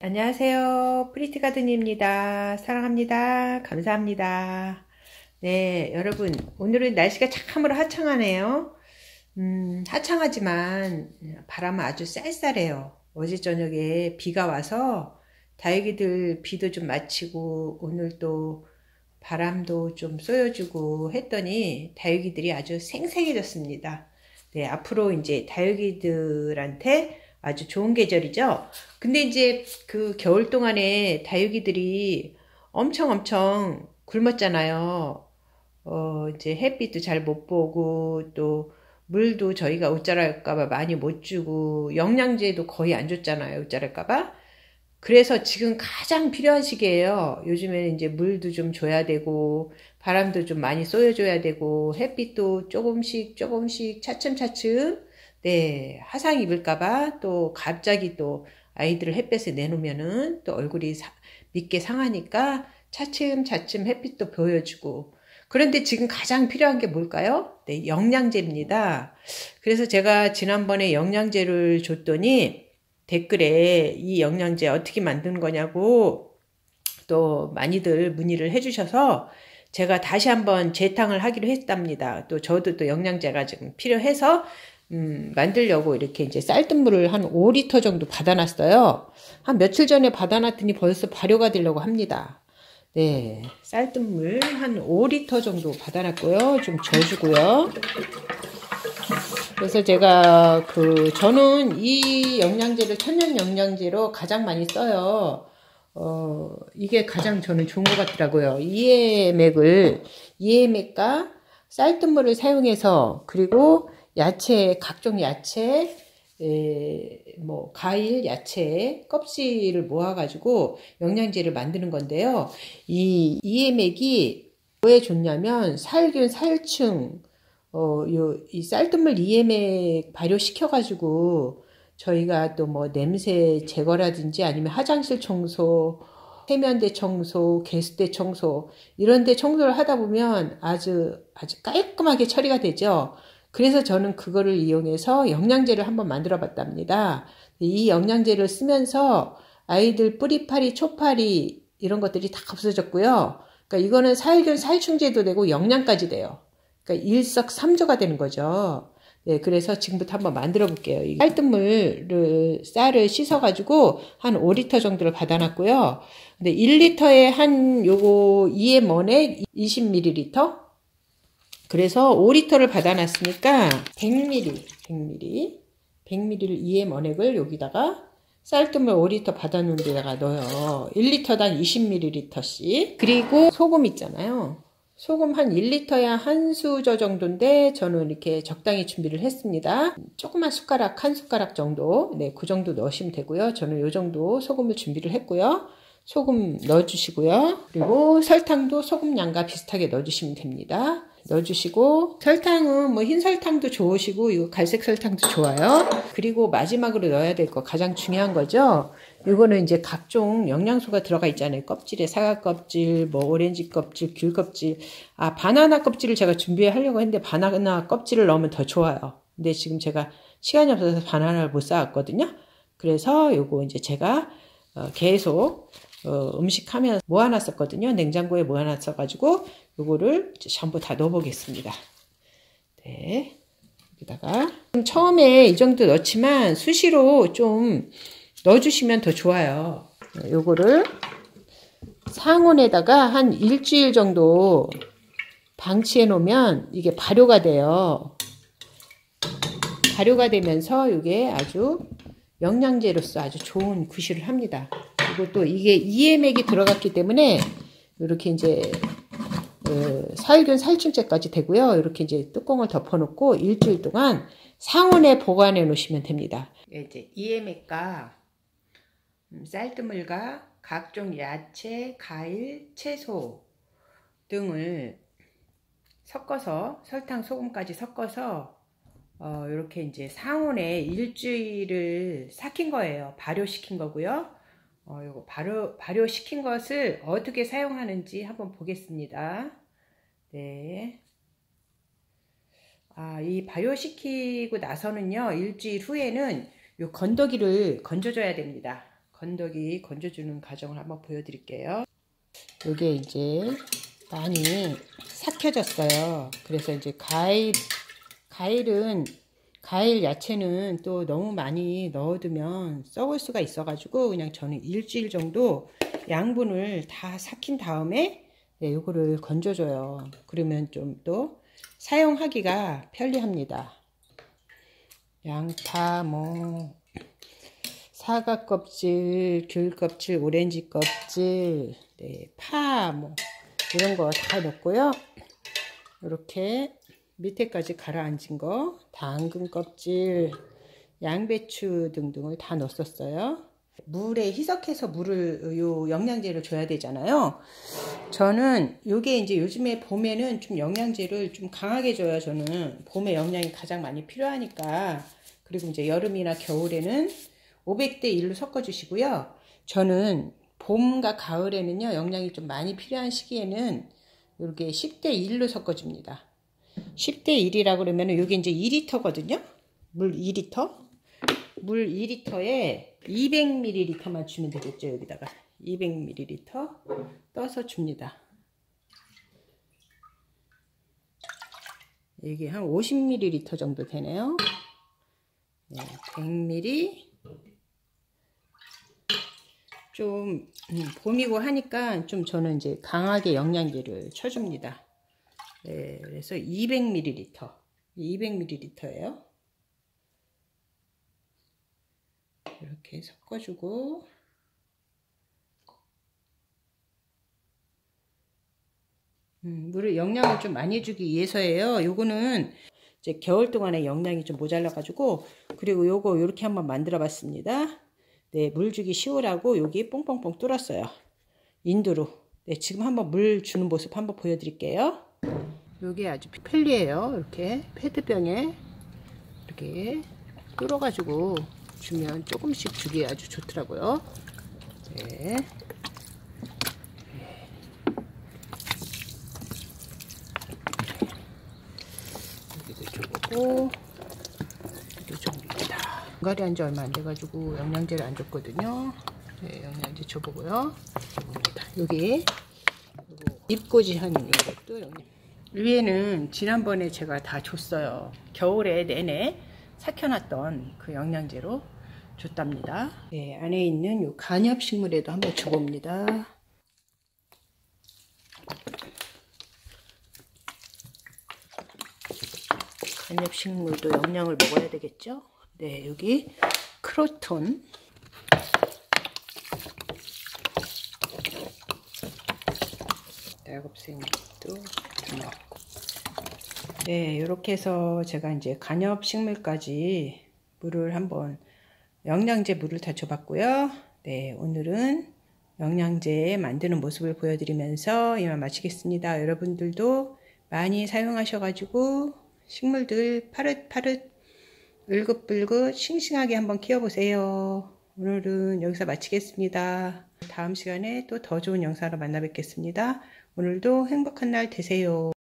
안녕하세요. 프리티가든입니다. 사랑합니다. 감사합니다. 네, 여러분, 오늘은 날씨가 참으로 화창하네요. 화창하지만 바람은 아주 쌀쌀해요. 어제 저녁에 비가 와서 다육이들 비도 좀 맞히고 오늘 또 바람도 좀 쏘여주고 했더니 다육이들이 아주 생생해졌습니다. 네, 앞으로 이제 다육이들한테 아주 좋은 계절이죠. 근데 이제 그 겨울 동안에 다육이들이 엄청 굶었잖아요. 이제 햇빛도 잘 못 보고 또 물도 저희가 옷자랄까봐 많이 못 주고 영양제도 거의 안 줬잖아요. 옷자랄까봐. 그래서 지금 가장 필요한 시기예요. 요즘에는 이제 물도 좀 줘야 되고 바람도 좀 많이 쏘여줘야 되고 햇빛도 조금씩 차츰 네, 화상 입을까봐 또 갑자기 또 아이들을 햇볕에 내놓으면은 또 얼굴이 밉게 상하니까 차츰 햇빛도 보여주고. 그런데 지금 가장 필요한 게 뭘까요? 네, 영양제입니다. 그래서 제가 지난번에 영양제를 줬더니 댓글에 이 영양제 어떻게 만드는 거냐고 또 많이들 문의를 해주셔서 제가 다시 한번 재탕을 하기로 했답니다. 또 저도 또 영양제가 지금 필요해서 만들려고 이렇게 이제 쌀뜨물을 한 5리터 정도 받아놨어요. 한 며칠 전에 받아놨더니 벌써 발효가 되려고 합니다. 네, 쌀뜨물 한 5리터 정도 받아놨고요. 좀 져주고요. 그래서 제가 저는 이 영양제를 천연 영양제로 가장 많이 써요. 이게 가장 저는 좋은 것 같더라고요. 이에맥과 쌀뜨물을 사용해서 그리고 야채, 각종 야채, 뭐 과일, 야채 껍질을 모아가지고 영양제를 만드는 건데요. 이 이에맥이 왜 좋냐면 살균, 살충, 이 쌀뜨물 이에맥 발효시켜가지고 저희가 또 뭐 냄새 제거라든지 아니면 화장실 청소, 세면대 청소, 개수대 청소 이런 데 청소를 하다 보면 아주 깔끔하게 처리가 되죠. 그래서 저는 그거를 이용해서 영양제를 한번 만들어 봤답니다. 이 영양제를 쓰면서 아이들 뿌리파리, 초파리 이런 것들이 다 없어졌고요. 그러니까 이거는 살균, 살충제도 되고 영양까지 돼요. 그러니까 일석삼조가 되는 거죠. 네, 그래서 지금부터 한번 만들어 볼게요. 이 쌀을 씻어가지고 한 5리터 정도를 받아놨고요. 근데 1리터에 한 요거 2ml 20ml? 그래서 5리터를 받아놨으니까 100ml를 2ml을 여기다가 쌀뜨물 5리터 받아놓은 데다가 넣어요. 1리터당 20ml씩. 그리고 소금 있잖아요. 소금 한 1리터에 한 수저 정도인데 저는 이렇게 적당히 준비를 했습니다. 조그만 숟가락, 한 숟가락 정도, 네, 그 정도 넣으시면 되고요. 저는 요 정도 소금을 준비를 했고요. 소금 넣어주시고요. 그리고 설탕도 소금 양과 비슷하게 넣어주시면 됩니다. 넣어주시고 설탕은 뭐 흰 설탕도 좋으시고 이거 갈색 설탕도 좋아요. 그리고 마지막으로 넣어야 될 거 가장 중요한 거죠. 이거는 이제 각종 영양소가 들어가 있잖아요. 껍질에 사과 껍질, 뭐 오렌지 껍질, 귤 껍질. 바나나 껍질을 제가 준비하려고 했는데 바나나 껍질을 넣으면 더 좋아요. 근데 지금 제가 시간이 없어서 바나나를 못 사왔거든요. 그래서 요거 이제 제가 계속 음식하면서 모아놨었거든요. 냉장고에 모아놨어가지고 요거를 전부 다 넣어보겠습니다. 네, 여기다가 처음에 이 정도 넣지만 수시로 좀 넣어주시면 더 좋아요. 요거를 상온에다가 한 일주일 정도 방치해 놓으면 이게 발효가 돼요. 발효가 되면서 이게 아주 영양제로서 아주 좋은 구실을 합니다. 그리고 또 이게 이에맥이 들어갔기 때문에 이렇게 이제 살균 살충제까지 되고요. 이렇게 이제 뚜껑을 덮어 놓고 일주일 동안 상온에 보관해 놓으시면 됩니다. 이제 이에맥과 쌀뜨물과 각종 야채, 과일, 채소 등을 섞어서 설탕, 소금까지 섞어서 이렇게 이제 상온에 일주일을 삭힌 거예요. 발효시킨 거고요. 요거 발효시킨 것을 어떻게 사용하는지 한번 보겠습니다. 네. 이 발효시키고 나서는요, 일주일 후에는 요 건더기를 건져줘야 됩니다. 건더기 건져주는 과정을 한번 보여드릴게요. 이게 이제 많이 삭혀졌어요. 그래서 이제 과일 야채는 또 너무 많이 넣어두면 썩을 수가 있어가지고 그냥 저는 일주일 정도 양분을 다 삭힌 다음에 요거를 건져줘요. 그러면 좀 또 사용하기가 편리합니다. 양파, 뭐 사과 껍질, 귤 껍질, 오렌지 껍질, 파, 뭐 이런 거 다 넣고요. 이렇게 밑에까지 가라앉은 거, 당근 껍질, 양배추 등등을 다 넣었어요. 물에 희석해서 요 영양제를 줘야 되잖아요. 저는 요게 이제 요즘에 봄에는 좀 영양제를 좀 강하게 줘요. 저는 봄에 영양이 가장 많이 필요하니까. 그리고 이제 여름이나 겨울에는 500대 1로 섞어 주시고요. 저는 봄과 가을에는요, 영양이 좀 많이 필요한 시기에는 이렇게 10대 1로 섞어 줍니다. 10대 1이라 그러면 이게 이제 2리터거든요. 물 2리터. 물 2리터에 200ml만 주면 되겠죠. 여기다가 200ml 떠서 줍니다. 이게 한 50ml 정도 되네요. 100ml. 좀 봄이고 하니까 좀 저는 이제 강하게 영양제를 쳐줍니다. 그래서 200ml예요. 이렇게 섞어주고, 물을 영양을 좀 많이 주기 위해서예요. 요거는 이제 겨울 동안에 영양이 좀 모자라 가지고, 그리고 요거 요렇게 한번 만들어 봤습니다. 물 주기 쉬우라고 여기 뽕뽕뽕 뚫었어요. 인두로. 지금 한번 물 주는 모습 한번 보여드릴게요. 요게 아주 편리해요. 이렇게 페트병에 이렇게 뚫어가지고 주면 조금씩 주기 아주 좋더라고요. 여기도 줘보고, 여기도 줍니다. 중간에 한 지 얼마 안 돼가지고 영양제를 안 줬거든요. 영양제 줘보고요. 여기 잎꽂이 하는 이것도 영양. 위에는 지난번에 제가 다 줬어요. 겨울에 내내 삭혀놨던 그 영양제로 줬답니다. 안에 있는 요 간엽식물에도 한번 줘봅니다. 간엽식물도 영양을 먹어야 되겠죠? 여기 크로톤, 낙엽생도 넣고, 이렇게 해서 제가 이제 간엽식물까지 물을 한번 영양제 물을 다 줘봤고요. 오늘은 영양제 만드는 모습을 보여드리면서 이만 마치겠습니다. 여러분들도 많이 사용하셔가지고 식물들 파릇파릇 울긋불긋 싱싱하게 한번 키워보세요. 오늘은 여기서 마치겠습니다. 다음 시간에 또 더 좋은 영상으로 만나 뵙겠습니다. 오늘도 행복한 날 되세요.